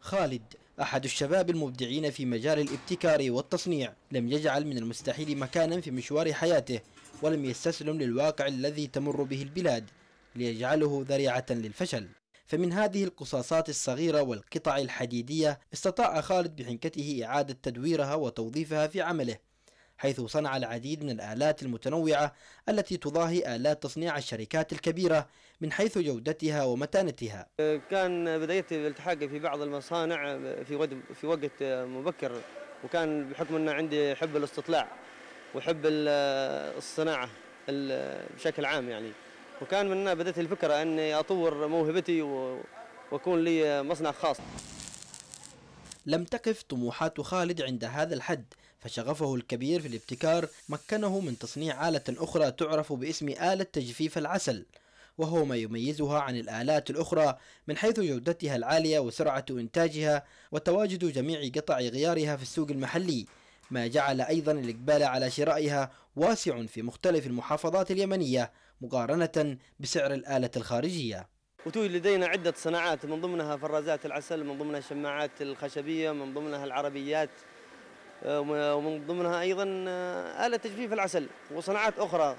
خالد أحد الشباب المبدعين في مجال الابتكار والتصنيع، لم يجعل من المستحيل مكانا في مشوار حياته، ولم يستسلم للواقع الذي تمر به البلاد ليجعله ذريعة للفشل. فمن هذه القصاصات الصغيرة والقطع الحديدية استطاع خالد بحنكته إعادة تدويرها وتوظيفها في عمله، حيث صنع العديد من الآلات المتنوعة التي تضاهي آلات تصنيع الشركات الكبيرة من حيث جودتها ومتانتها. كان بدايتي بالالتحاق في بعض المصانع في وقت مبكر، وكان بحكم أن عندي حب الاستطلاع وحب الصناعة بشكل عام يعني، وكان من هنا بدأت الفكرة أني أطور موهبتي وأكون لي مصنع خاص. لم تقف طموحات خالد عند هذا الحد، فشغفه الكبير في الابتكار مكنه من تصنيع آلة أخرى تعرف باسم آلة تجفيف العسل، وهو ما يميزها عن الآلات الأخرى من حيث جودتها العالية وسرعة إنتاجها وتواجد جميع قطع غيارها في السوق المحلي، ما جعل أيضا الإقبال على شرائها واسع في مختلف المحافظات اليمنية مقارنة بسعر الآلة الخارجية. وتوجد لدينا عدة صناعات، من ضمنها فرازات العسل، من ضمنها الشماعات الخشبية، من ضمنها العربيات، ومن ضمنها أيضا آلة تجفيف العسل وصناعات أخرى.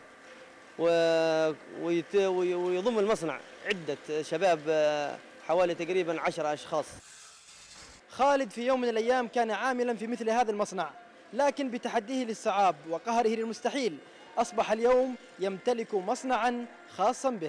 ويضم المصنع عدة شباب حوالي تقريبا 10 أشخاص. خالد في يوم من الأيام كان عاملا في مثل هذا المصنع، لكن بتحديه للصعاب وقهره للمستحيل أصبح اليوم يمتلك مصنعا خاصا به.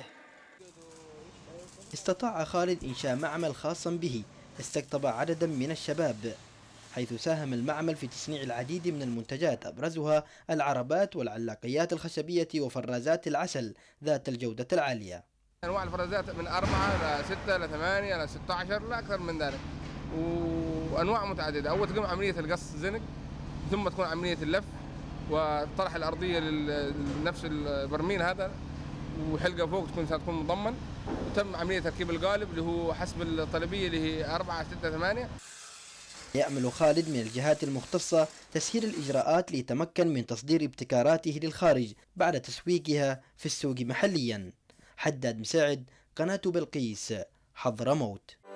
استطاع خالد إنشاء معمل خاصا به استقطب عددا من الشباب، حيث ساهم المعمل في تصنيع العديد من المنتجات أبرزها العربات والعلاقيات الخشبية وفرازات العسل ذات الجودة العالية. أنواع الفرازات من 4 ل 6 ل 8 ل 16 لا أكثر من ذلك، وأنواع متعددة. أول تقوم عملية القص زنق، ثم تكون عملية اللف وطرح الأرضية لنفس البرميل هذا، وحلقة فوق تكون مضمن، وتم عملية تركيب القالب اللي هو حسب الطلبية اللي هي 4 6 8. يأمل خالد من الجهات المختصة تسهيل الإجراءات ليتمكن من تصدير ابتكاراته للخارج بعد تسويقها في السوق محليا. حداد مساعد، قناة بلقيس، حضرموت.